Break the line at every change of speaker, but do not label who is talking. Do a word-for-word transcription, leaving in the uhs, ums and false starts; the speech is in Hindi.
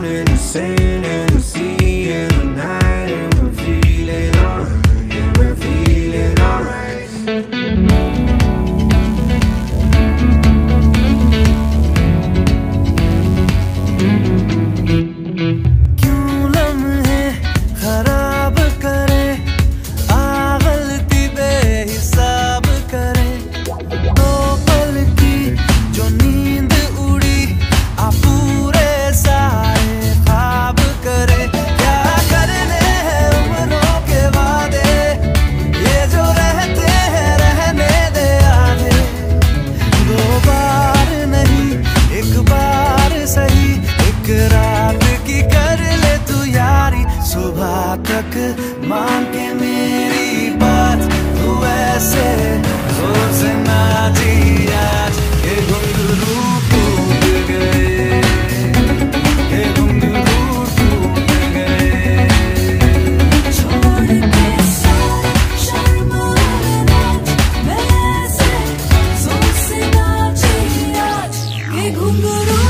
down in the sand and the sea and the night, and we're feeling alright, yeah, we're feeling alright.
मान के मेरी बात तू ऐसे जोर से नाची आज ये घुंघरू टूट गए, ये घुंघरू टूट गए।
छोड़ के सारे शर्म और लाज, मैं ऐसे जोर से नाची आज ये घुंघरू